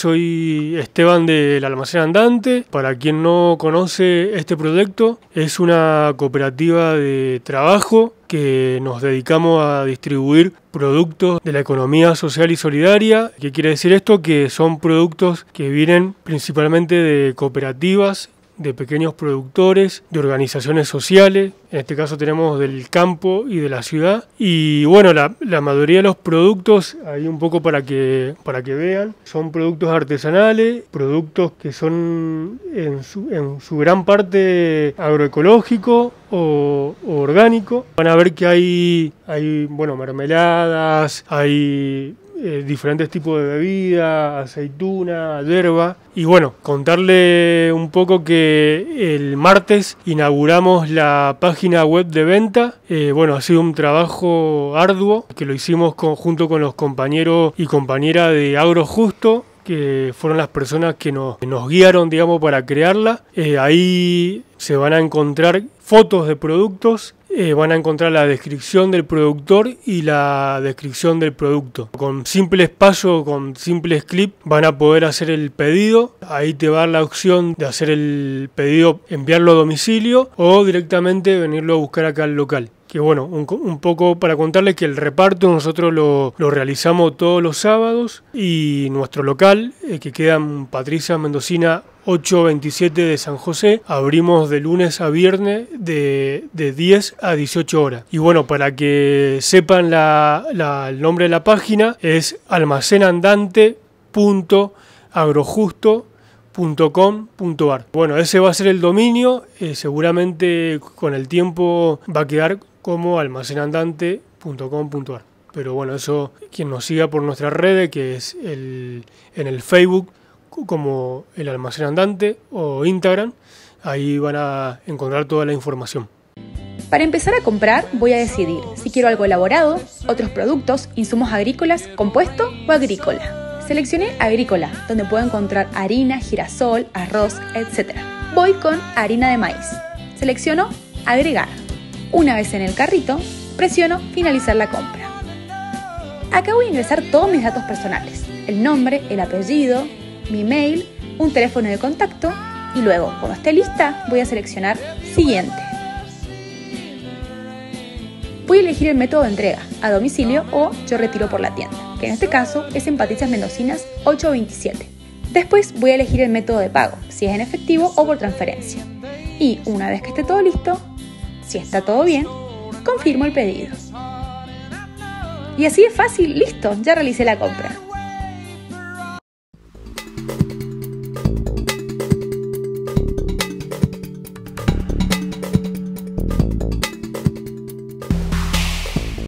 Soy Esteban del Almacén Andante. Para quien no conoce este proyecto, es una cooperativa de trabajo que nos dedicamos a distribuir productos de la economía social y solidaria. ¿Qué quiere decir esto? Que son productos que vienen principalmente de cooperativas, de pequeños productores, de organizaciones sociales. En este caso tenemos del campo y de la ciudad. Y bueno, la mayoría de los productos, ahí un poco para que vean, son productos artesanales, productos que son en su gran parte agroecológico o orgánico. Van a ver que hay mermeladas, hay diferentes tipos de bebidas, aceituna, hierba. Y bueno, contarle un poco que el martes inauguramos la página web de venta. Ha sido un trabajo arduo que lo hicimos junto con los compañeros y compañeras de Agrojusto, que fueron las personas que nos guiaron, digamos, para crearla. Ahí se van a encontrar fotos de productos, van a encontrar la descripción del productor y la descripción del producto. Con simples pasos, con simples clips, van a poder hacer el pedido. Ahí te va a dar la opción de hacer el pedido, enviarlo a domicilio o directamente venirlo a buscar acá al local. Que bueno, un poco para contarles que el reparto nosotros lo realizamos todos los sábados, y nuestro local, que queda en Patricia Mendocina 827 de San José, abrimos de lunes a viernes de 10 a 18 horas. Y bueno, para que sepan el nombre de la página, es almacenandante.agrojusto.com.ar. Bueno, ese va a ser el dominio. Seguramente con el tiempo va a quedar como almacenandante.com.ar. Pero bueno, eso, quien nos siga por nuestras redes, que es en el Facebook como el Almacén Andante, o Instagram, ahí van a encontrar toda la información. Para empezar a comprar, voy a decidir si quiero algo elaborado, otros productos, insumos agrícolas, compuesto o agrícola. Seleccioné agrícola, donde puedo encontrar harina, girasol, arroz, etc. Voy con harina de maíz. Selecciono agregar. Una vez en el carrito, presiono finalizar la compra. Acá voy a ingresar todos mis datos personales: el nombre, el apellido, mi mail, un teléfono de contacto, y luego, cuando esté lista, voy a seleccionar siguiente. Voy a elegir el método de entrega, a domicilio o yo retiro por la tienda, que en este caso es en Patricias Mendocinas 827. Después voy a elegir el método de pago, si es en efectivo o por transferencia. Y una vez que esté todo listo, si está todo bien, confirmo el pedido. Y así de fácil, listo, ya realicé la compra.